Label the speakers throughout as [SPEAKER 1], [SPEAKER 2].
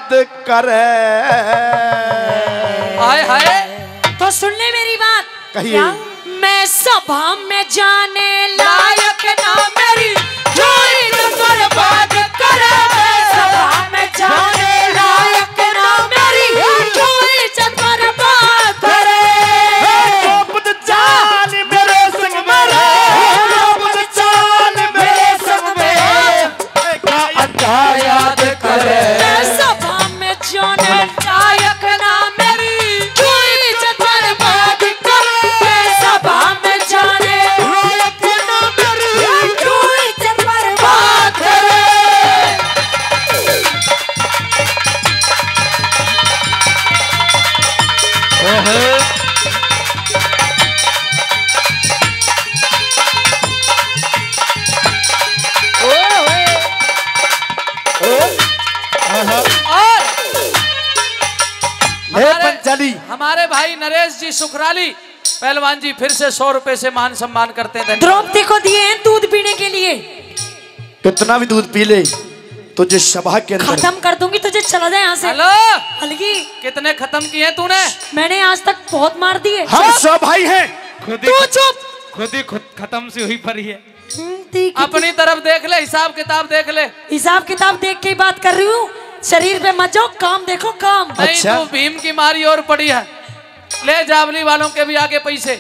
[SPEAKER 1] याद करे।
[SPEAKER 2] हाय हाय।
[SPEAKER 3] तो सुन ले मेरी बात।
[SPEAKER 1] कहिए।
[SPEAKER 3] मैं सभा में जाने लायक ना मेरी चोरी तो बर्बाद करे। सभा में जाने लायक ना मेरी चोरी तो बर्बाद करे।
[SPEAKER 1] चाल मेरे संग मेरे, चाल मेरे संग में अच्छा याद करे।
[SPEAKER 3] मैं सभा में जाने लायक ना मेरी चोरी तो बर्बाद करे। सभा में जाने लायक ना मेरी चोरी तो बर्बाद करे।
[SPEAKER 2] हमारे भाई नरेश जी सुखराली पहलवान जी फिर से 100 रुपए से मान सम्मान करते हैं।
[SPEAKER 3] द्रौपदी को दिए हैं दूध पीने के लिए।
[SPEAKER 1] कितना भी दूध पी ले तुझे सभा के अंदर
[SPEAKER 3] खत्म कर दूंगी तुझे, चला जाए यहाँ से।
[SPEAKER 2] हेलो
[SPEAKER 3] अलगी,
[SPEAKER 2] कितने खत्म किए तूने?
[SPEAKER 3] मैंने आज तक बहुत मार दिए।
[SPEAKER 1] हम सब भाई हैं।
[SPEAKER 3] तू चुप।
[SPEAKER 4] खुद ही खत्म से हुई पड़ी है।
[SPEAKER 2] अपनी तरफ देख ले, हिसाब किताब देख ले।
[SPEAKER 3] हिसाब किताब देख के बात कर रही हूँ, शरीर पे मत जाओ, काम देखो काम।
[SPEAKER 2] नहीं
[SPEAKER 1] अच्छा।
[SPEAKER 2] तू भीम की मारी और पड़ी है। ले जावली वालों के भी आगे पैसे।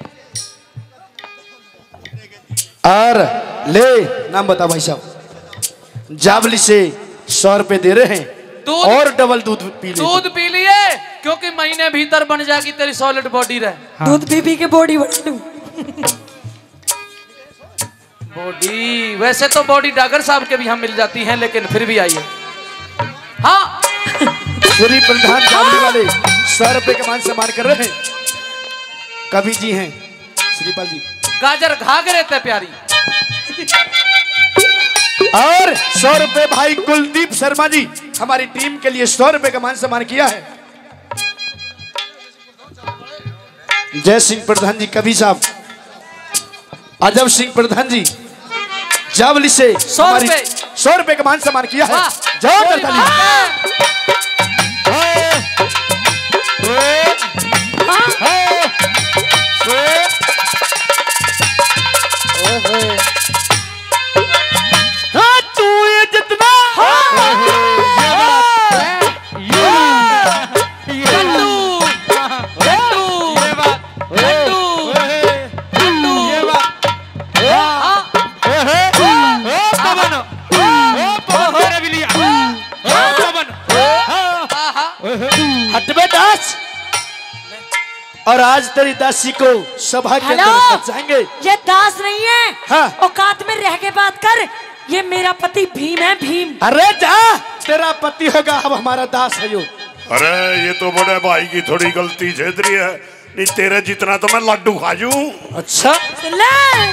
[SPEAKER 1] और ले नाम बता भाई साहब। जावली से 100 रुपए दे रहे हैं
[SPEAKER 2] दूध
[SPEAKER 1] और डबल दूध पी ले।
[SPEAKER 2] दूध पी लिए क्योंकि महीने भीतर बन जाएगी तेरी सॉलिड बॉडी रहे।
[SPEAKER 4] हाँ।
[SPEAKER 3] दूध पी के बॉडी बढ़ लूं।
[SPEAKER 2] बॉडी वैसे तो बॉडी डागर साहब के भी हम मिल जाती हैं, लेकिन फिर भी आइए। हाँ
[SPEAKER 1] श्री प्रधान जावली वाले 100 रुपए का मान सम्मान कर रहे हैं। कवि जी हैं श्रीपाल जी।
[SPEAKER 2] गाजर घाघरे थे प्यारी।
[SPEAKER 1] और 100 रुपए भाई कुलदीप शर्मा जी हमारी टीम के लिए 100 रुपए का मान सम्मान किया है। जय सिंह प्रधान जी, कवि साहब, अजब सिंह प्रधान जी जावली से 100 रुपए का मान सम्मान किया है। जाओ और आज तेरी दासी को सभा के अंदर रखना चाहेंगे।
[SPEAKER 3] ये दास नहीं है।
[SPEAKER 1] हाँ।
[SPEAKER 3] औकात में रह के बात कर। ये मेरा पति भीम है, भीम।
[SPEAKER 1] अरे जा, तेरा पति होगा, अब हमारा दास है यो।
[SPEAKER 5] अरे ये तो बड़े भाई की थोड़ी गलती झेद रही है। नहीं तेरे जितना तो मैं लड्डू खा जूं।
[SPEAKER 1] अच्छा
[SPEAKER 3] ले।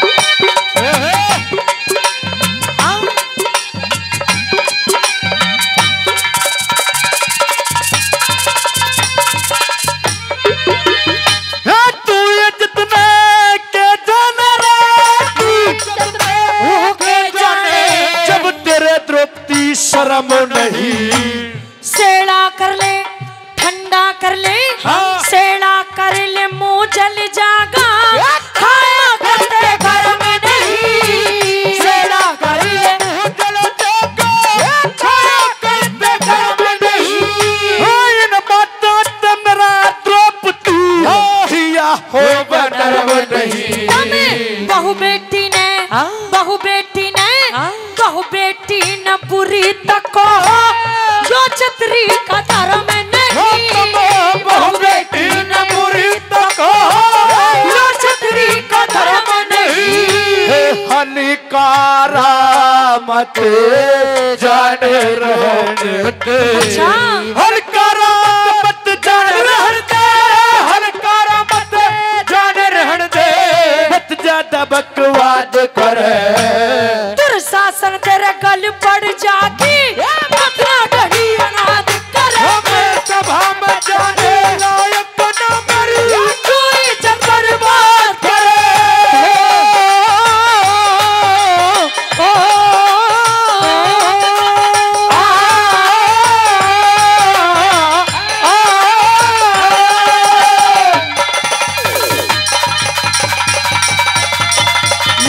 [SPEAKER 1] शर्म नहीं
[SPEAKER 3] सेड़ा कर ले, ठंडा कर ले। हाँ। सेड़ा कर ले, मुंह जल जागा। खाया करते घर में नहीं। सेड़ा कर ले, मुंह जल जागा। खाया करते घर में नहीं।
[SPEAKER 1] इन बातों से मेरा द्रौपदी हिया हो बनर्व नहीं।
[SPEAKER 3] बहु बेटी ने, बहु बेटी ने, बहु बेटी न बुरी तको जो छतरी का धर्म नहीं। बहु बेटी न बुरी तको जो छतरी का धर्म नहीं।
[SPEAKER 1] हनिकारा मत जान रहने दे।
[SPEAKER 3] अच्छा।
[SPEAKER 1] हनिकारा मत जान रहने दे। हनिकारा मत जान रहने दे। मत ज्यादा बकवाद करे।
[SPEAKER 3] दुर्शासन तेरे गल पड़ जागी। अपना गढ़ी अनाद करे।
[SPEAKER 1] सभा में जाने लायक न मरी।
[SPEAKER 3] कोई चक्कर बात करे।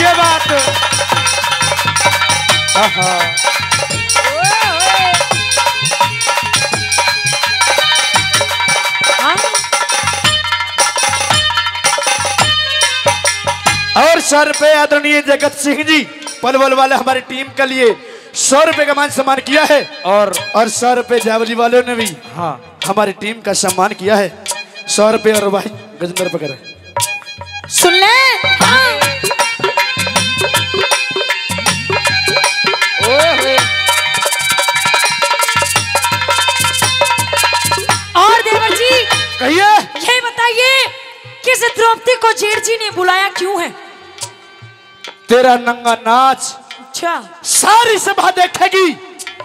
[SPEAKER 4] ये बात।
[SPEAKER 1] और 100 रुपए आदरणीय जगत सिंह जी पलवल वाले हमारी टीम के लिए 100 रुपए का मान सम्मान किया है। और 100 रुपए जावली वालों ने भी हमारी टीम का सम्मान किया है। 100 रुपए और भाई गजेंद्र पकड़
[SPEAKER 3] सुन ले। और देवर जी
[SPEAKER 1] कहिए,
[SPEAKER 3] ये बताइए किस द्रौपदी को जेठ जी ने बुलाया क्यों है?
[SPEAKER 1] तेरा नंगा नाच
[SPEAKER 3] अच्छा,
[SPEAKER 1] सारी सभा देखेगी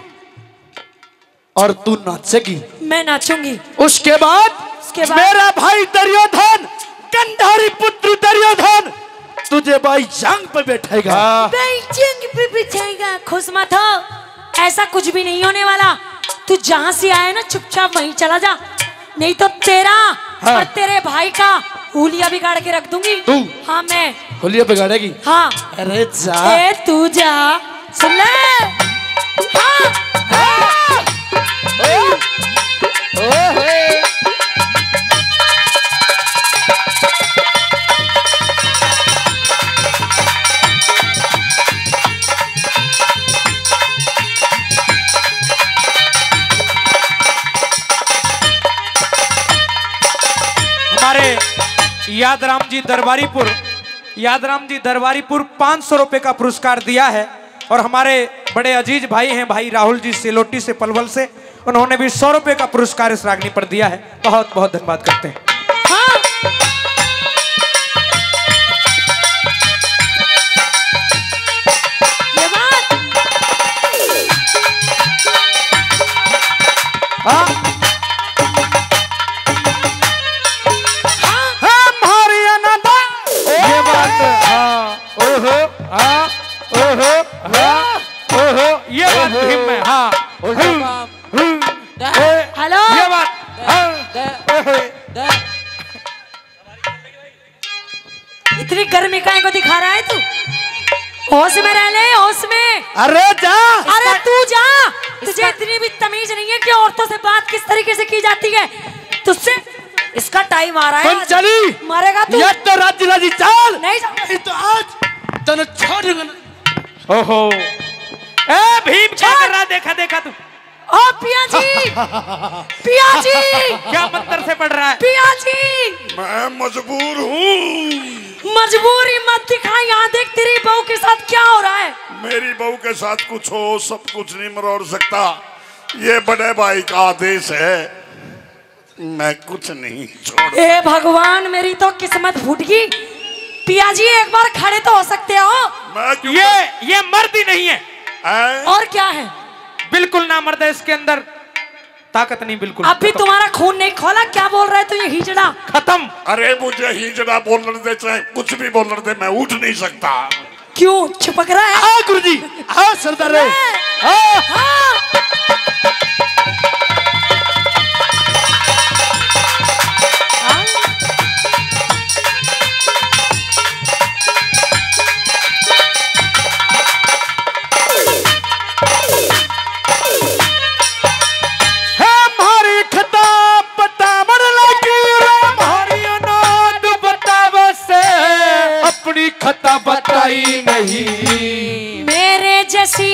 [SPEAKER 1] और तू नाचेगी।
[SPEAKER 3] मैं नाचूंगी।
[SPEAKER 1] उसके बाद मेरा भाई दुर्योधन, गंधारी पुत्र दुर्योधन तुझे भाई जंग पे बैठेगा।
[SPEAKER 3] भाई जंग पे बिठाएगा। खुश मत हो, ऐसा कुछ भी नहीं होने वाला। तू जहाँ से आया ना चुपचाप वहीं चला जा, नहीं तो तेरा और तेरे भाई का हुलिया बिगाड़ के रख दूंगी।
[SPEAKER 1] तू?
[SPEAKER 3] हाँ मैं।
[SPEAKER 1] हुलिया बिगाड़ेगी?
[SPEAKER 3] हाँ।
[SPEAKER 1] अरे जा।
[SPEAKER 3] ए तू जा। सुन ले। हाँ।
[SPEAKER 4] हमारे यादराम जी दरबारीपुर 500 रुपए का पुरस्कार दिया है। और हमारे बड़े अजीज भाई हैं भाई राहुल जी सिलोटी से पलवल से, उन्होंने भी 100 रुपए का पुरस्कार इस रागनी पर दिया है। बहुत बहुत धन्यवाद करते हैं। ये बात हिम है। हाँ
[SPEAKER 3] हेलो,
[SPEAKER 4] ये बात।
[SPEAKER 3] इतनी गर्मी काहे को दिखा रहा है तू? होश में रह ले, होश में।
[SPEAKER 1] अरे जा।
[SPEAKER 3] अरे तू जा। तुझे इतनी भी तमीज नहीं है कि औरतों से बात किस तरीके से की जाती है। तुझसे इसका टाइम आ रहा है।
[SPEAKER 1] चली
[SPEAKER 3] मारेगा तू।
[SPEAKER 1] ये तो राज्य राजी चाल
[SPEAKER 3] नहीं
[SPEAKER 1] तो आज तने छोड़।
[SPEAKER 4] ओहो, ए भीम क्या कर रहा? देखा तू?
[SPEAKER 3] ओ पिया जी, पिया जी
[SPEAKER 4] क्या मंत्र से पढ़ रहा है?
[SPEAKER 3] पिया जी
[SPEAKER 5] मैं मजबूर हूँ।
[SPEAKER 3] मजबूरी मत दिखा। यहाँ देख तेरी बहू के साथ क्या हो रहा है।
[SPEAKER 5] मेरी बहू के साथ कुछ हो, सब कुछ नहीं मरोड़ सकता। ये बड़े भाई का आदेश है, मैं कुछ नहीं छोड़।
[SPEAKER 3] ए भगवान, मेरी तो किस्मत फूट गई। पिया जी एक बार खड़े तो हो सकते हो।
[SPEAKER 5] मैं क्यों
[SPEAKER 4] ये मर्द ही नहीं है।
[SPEAKER 3] और क्या है?
[SPEAKER 4] बिल्कुल ना मर्द है, इसके अंदर ताकत नहीं। बिल्कुल
[SPEAKER 3] अभी तुम्हारा खून नहीं खोला। क्या बोल रहे तो ये हिजड़ा
[SPEAKER 4] खत्म।
[SPEAKER 5] अरे मुझे हिजड़ा बोलने दे, चाहे कुछ भी बोलने दे, मैं उठ नहीं सकता।
[SPEAKER 3] क्यों चिपक रहा है?
[SPEAKER 1] हाँ गुरुजी, हाँ सरदार रे। खता बताई नहीं।
[SPEAKER 3] मेरे जैसी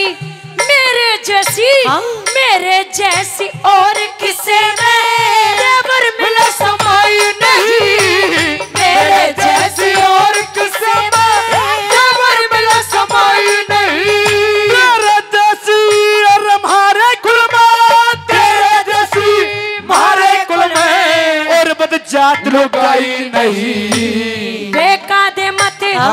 [SPEAKER 3] और किसे में मिला समाई नहीं। मेरे जैसी और किसे में मिला समाई नहीं।
[SPEAKER 1] तेरे जैसी और हमारे कुल में, तेरे जैसी हमारे कुल में और बदजात लोग आई नहीं।
[SPEAKER 3] बेका दे मत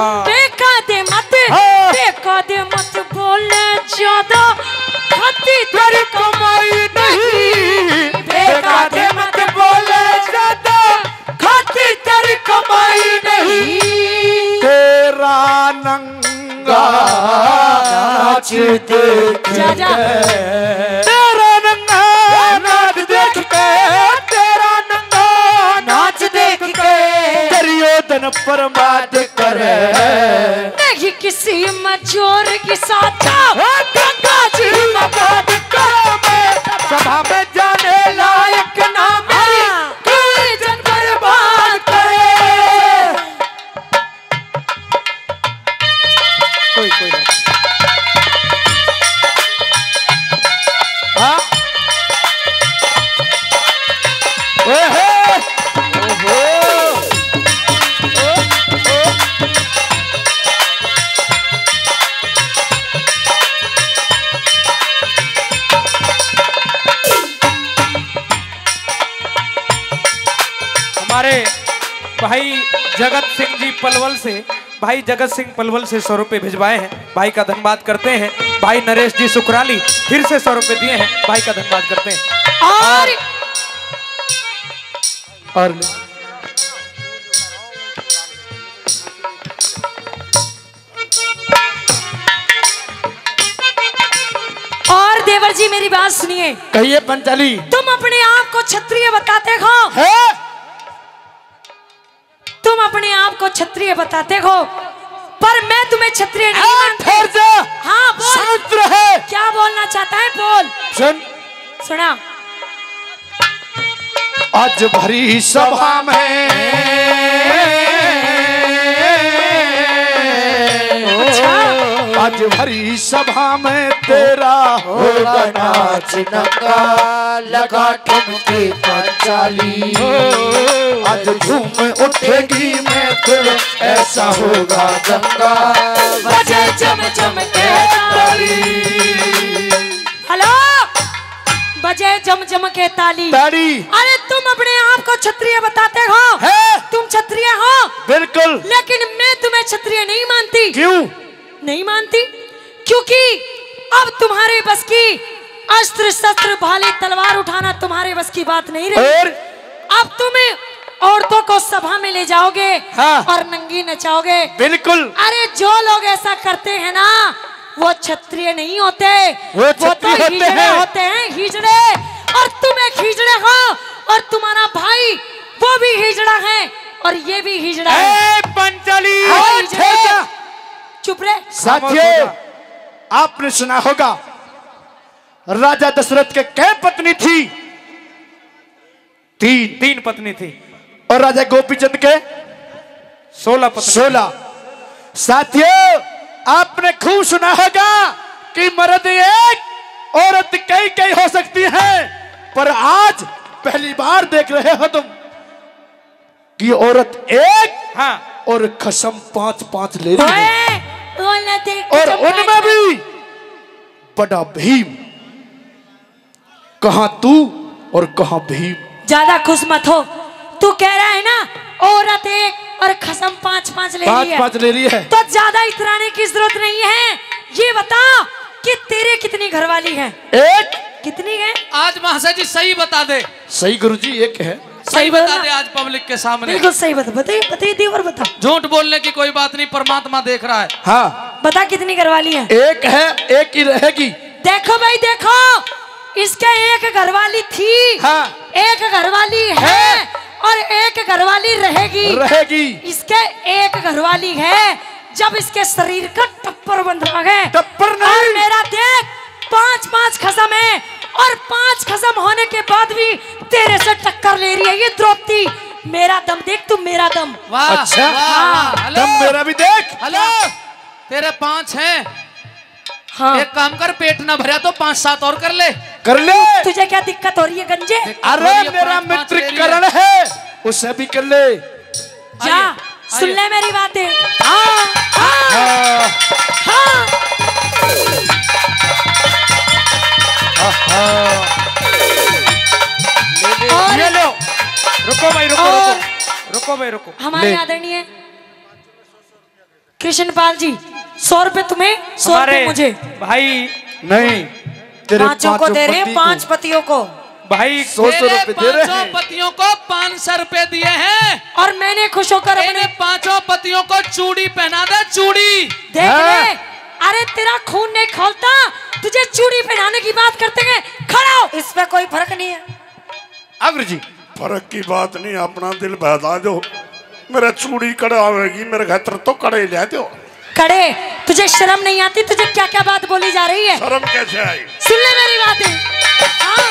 [SPEAKER 3] बोले ज्यादा, खाती तेरी कमाई नहीं। बेका दे मत बोले ज्यादा, खाती तेरी कमाई नहीं।
[SPEAKER 1] तेरा नंगा नाच देख
[SPEAKER 3] जा।
[SPEAKER 1] तेरा नंगा नाच देख के, तेरा नंगा नाच देख के धन बर्बाद करे।
[SPEAKER 3] नहीं किसी मजोर की साचा गंगा जी मबाद करो।
[SPEAKER 4] सभा में जाने लायक ना मेरी
[SPEAKER 3] कोई जन बर्बाद करे।
[SPEAKER 4] कोई हाँ हमारे भाई जगत सिंह जी पलवल से, भाई जगत सिंह पलवल से 100 रुपए भिजवाए हैं, भाई का धन्यवाद करते हैं। भाई नरेश जी सुकराली फिर से 100 रुपए दिए हैं, भाई का धन्यवाद करते हैं।
[SPEAKER 3] और देवर जी मेरी बात सुनिए।
[SPEAKER 1] कहिए पंचाली।
[SPEAKER 3] तुम अपने आप को क्षत्रिय बताते हो, तुम अपने आप को क्षत्रिय बताते हो, पर मैं तुम्हें क्षत्रिय नहीं मानती। हाँ बोल,
[SPEAKER 1] है।
[SPEAKER 3] क्या बोलना चाहता है बोल।
[SPEAKER 1] सुन
[SPEAKER 3] सुना।
[SPEAKER 1] आज भरी सभा में आज भरी सभा में तेरा होगा नाच नंगा, लगा ठुमके पंचाली। आज झूम उठेगी महफिल, ऐसा होगा दंगा,
[SPEAKER 3] बजे चम चम के ताली। हेलो, बजे जम जम के ताली। अरे तुम अपने आप को क्षत्रिय बताते हो, तुम क्षत्रिय हो
[SPEAKER 1] बिल्कुल,
[SPEAKER 3] लेकिन मैं तुम्हें क्षत्रिय नहीं मानती।
[SPEAKER 1] क्यों
[SPEAKER 3] नहीं मानती? क्योंकि अब तुम्हारे बस की अस्त्र शस्त्र भाले तलवार उठाना तुम्हारे बस की बात नहीं रही। अब तुम्हें औरतों को सभा में ले जाओगे और नंगी नचाओगे।
[SPEAKER 1] बिल्कुल।
[SPEAKER 3] अरे जो लोग ऐसा करते हैं ना, वो क्षत्रिय नहीं होते, वो तो हिजड़े होते हैं, हिजड़े। और तुम एक हिजड़े हो, और तुम्हारा भाई वो भी हिजड़ा है, और ये भी हिजड़ा है।
[SPEAKER 4] पंचाली
[SPEAKER 3] चुप रहे।
[SPEAKER 1] साथियों, आपने सुना होगा राजा दशरथ के कै पत्नी थी? तीन
[SPEAKER 4] पत्नी थी।
[SPEAKER 1] और राजा गोपीचंद के
[SPEAKER 4] 16 पत्नी।
[SPEAKER 1] 16। साथियों, आपने खूब सुना होगा कि मर्द एक, औरत कई हो सकती है, पर आज पहली बार देख रहे हो तुम कि औरत एक और खसम 5-5 ले रही है, और उनमें भी बड़ा भीम। कहां तू और कहां भीम?
[SPEAKER 3] ज्यादा खुश मत हो। तू कह रहा है ना औरत एक और खसम 5-5 ले रही है, तो ज्यादा इतराने की जरूरत नहीं है। ये बता कि तेरे कितनी घरवाली है?
[SPEAKER 1] एक।
[SPEAKER 3] कितनी है?
[SPEAKER 2] आज महाशय जी सही बता दे।
[SPEAKER 1] सही गुरुजी, एक है।
[SPEAKER 2] सही बता दे आज पब्लिक के सामने।
[SPEAKER 3] बिल्कुल सही बता। बताइए देवर बता।
[SPEAKER 2] झूठ बोलने की कोई बात नहीं, परमात्मा देख रहा है।
[SPEAKER 1] हाँ
[SPEAKER 3] बता कितनी घरवाली है?
[SPEAKER 1] एक है, एक ही रहेगी।
[SPEAKER 3] देखो भाई देखो, इसके एक घरवाली थी, एक घरवाली है, और एक घरवाली रहेगी। इसके एक घरवाली है जब इसके शरीर का टप्पर बंध रहा है।
[SPEAKER 1] टप्पर नहीं।
[SPEAKER 3] और मेरा देख 5-5 खसम है, और 5 खसम होने के बाद भी तेरे से टक्कर ले रही है ये द्रौपदी। मेरा दम देख तू, मेरा दम।
[SPEAKER 2] वाह,
[SPEAKER 1] अच्छा,
[SPEAKER 2] वाह,
[SPEAKER 1] दम मेरा भी देख।
[SPEAKER 2] हेलो, तेरे 5 हैं।
[SPEAKER 3] हाँ।
[SPEAKER 2] एक काम कर, पेट ना भरा तो 5-7 और कर ले।
[SPEAKER 3] तुझे क्या दिक्कत हो रही है गंजे?
[SPEAKER 1] अरे मेरा मित्र करण है, उसे भी कर ले।
[SPEAKER 3] जा सुन ले मेरी बातें। हाँ, हाँ, हाँ।
[SPEAKER 4] ये लो, रुको भाई, रुको भाई, रुको।
[SPEAKER 3] हमारे आदरणीय कृष्णपाल जी, 100 रुपए तुम्हें, 100 रुपए मुझे।
[SPEAKER 4] भाई
[SPEAKER 1] नहीं, तेरे
[SPEAKER 3] 5 को दे रहे हैं, 5 पतियों को।
[SPEAKER 4] भाई
[SPEAKER 1] 100 रुपए दे रहे हैं।
[SPEAKER 2] पतियों को 500 रुपए दिए हैं,
[SPEAKER 3] और मैंने खुश होकर अपने
[SPEAKER 2] 5 पतियों को चूड़ी पहना दे। चूड़ी
[SPEAKER 3] देख ले। अरे तेरा खून नहीं खोलता, तुझे चूड़ी पहनाने की बात करते हैं। खड़ा हो, इस पे कोई फर्क नहीं है।
[SPEAKER 1] अग्र जी,
[SPEAKER 5] फर्क की बात नहीं, अपना दिल बहला दो। मेरा चूड़ी कड़ावेगी, मेरे घर तो कड़े ले दो।
[SPEAKER 3] कड़े, तुझे शर्म नहीं आती? तुझे क्या क्या बात बोली जा रही है?
[SPEAKER 5] शर्म कैसे आई?
[SPEAKER 3] सुन ले मेरी बातें। हाँ।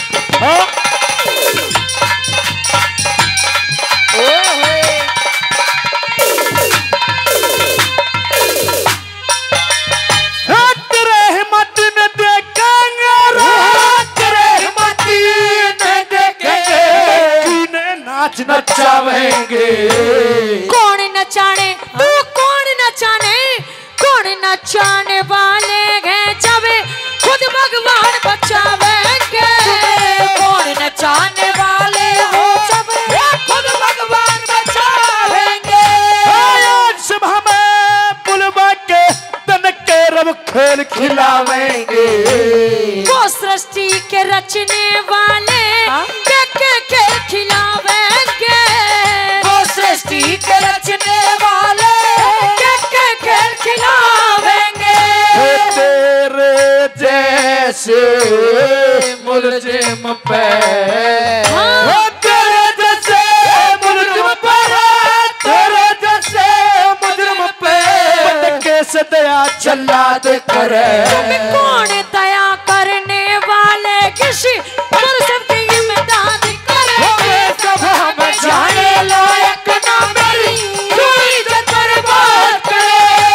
[SPEAKER 1] तेरे हिम्मत न देखेंगे, तेरे हिम्मत न देखेंगे, नाच नचावेंगे।
[SPEAKER 3] कौन नचाने? तू कौन नचाने? कौन नचाने वाले हैं जब खुद भगवान बचावेंगे? कौन नचाने वाले हो जब खुद भगवान बचावेंगे?
[SPEAKER 1] सभा में बुलवा के तन के रब खेल खिलावेंगे।
[SPEAKER 3] वो सृष्टि के रचने वाले के खेल खिलावेंगे। वो सृष्टि के रचने वाले के खेल खिलावेंगे।
[SPEAKER 1] तेरे जैसे मुलजिम पे, तेरे जैसे मुलजिम पे, तेरे जैसे मुजरिम पे कैसे दया जल्लाद करे।
[SPEAKER 3] कौन दया करने वाले किसी और सबकी इमदाद करे।
[SPEAKER 1] सभा में
[SPEAKER 3] जाने लायक ना मेरी कोई इज्जत बर्बाद करे।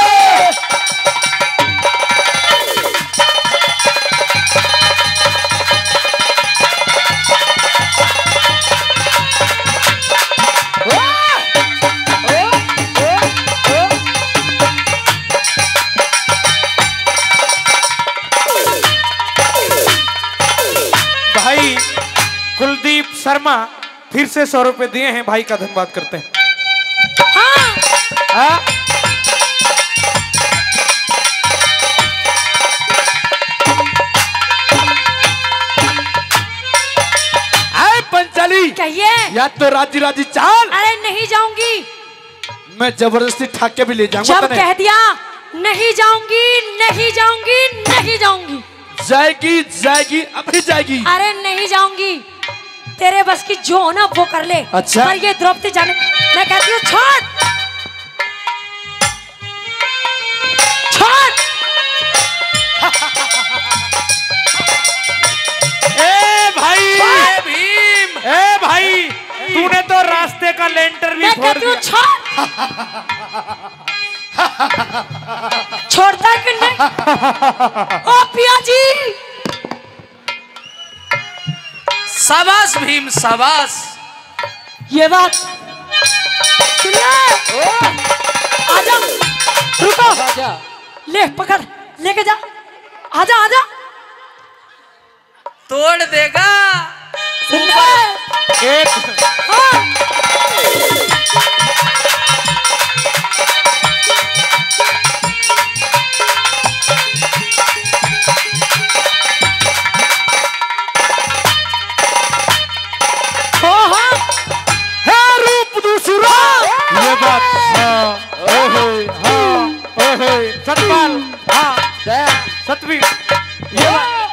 [SPEAKER 4] भाई कुलदीप शर्मा फिर से 100 रुपए दिए हैं, भाई का धन्यवाद करते हैं। हाँ?
[SPEAKER 1] आए पंचाली,
[SPEAKER 3] कहिए।
[SPEAKER 1] या तो राजी राजी चाल।
[SPEAKER 3] अरे नहीं जाऊंगी।
[SPEAKER 1] मैं जबरदस्ती ठाक के भी ले जाऊंगा।
[SPEAKER 3] जब कह दिया नहीं जाऊंगी, नहीं जाऊंगी, नहीं जाऊंगी।
[SPEAKER 1] जाएगी जाएगी, अभी जाएगी।
[SPEAKER 3] अरे नहीं जाऊंगी। तेरे बस की जो हो ना वो कर ले।
[SPEAKER 1] अच्छा।
[SPEAKER 3] पर ये द्रौपदी जाने, मैं कहती हूँ छोड़ छोड़।
[SPEAKER 4] ए भाई, ए भीम, ए भाई, तूने तो रास्ते का लेंटर भी
[SPEAKER 3] मैं
[SPEAKER 4] फोड़
[SPEAKER 3] कहती हूँ
[SPEAKER 4] दिया।
[SPEAKER 3] छोड़। छोड़ता है कि नहीं? ओ पिया जी,
[SPEAKER 2] शाबाश भीम, शाबाश।
[SPEAKER 3] ये बात सुन ले। आजा, रुको, ले पकड़, लेके जा। आजा आजा,
[SPEAKER 2] तोड़ देगा।
[SPEAKER 3] सुन ले। हाँ।
[SPEAKER 1] ये बात, हाँ,
[SPEAKER 4] सतपाल, हाँ, सतवीर, ये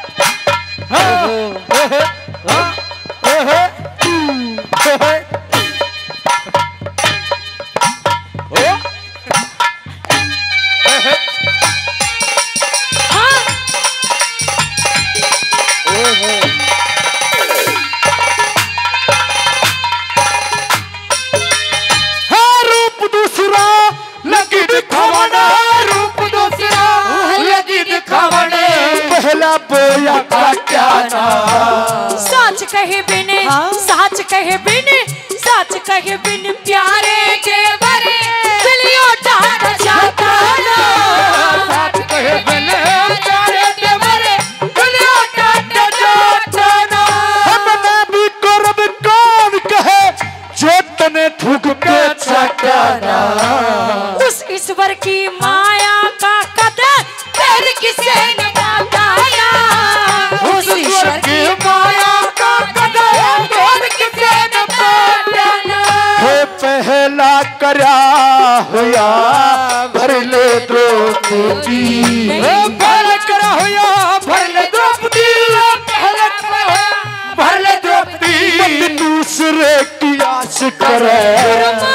[SPEAKER 1] बोया का क्या
[SPEAKER 3] सच कहे बिन, सच कहे बिन, सच कहे बिन प्यारे के बरे दिलियों डांट जाता ना। सच कहे बिन प्यारे के बरे दिलियों डांट जाता ना।
[SPEAKER 1] हमने भी करब कौन कहे जो तने थूक के चकाना।
[SPEAKER 3] उस ईश्वर की माया का कदर पैर किसे न बताया। उस ईश्वर की माया का कदर पैर किसे न बताया।
[SPEAKER 1] हे पहला करया होया भर ले द्रौपदी। पहला करा होया भर ले द्रौपदी। पहला करा होया भर ले द्रौपदी। मत दूसरे की आस करे।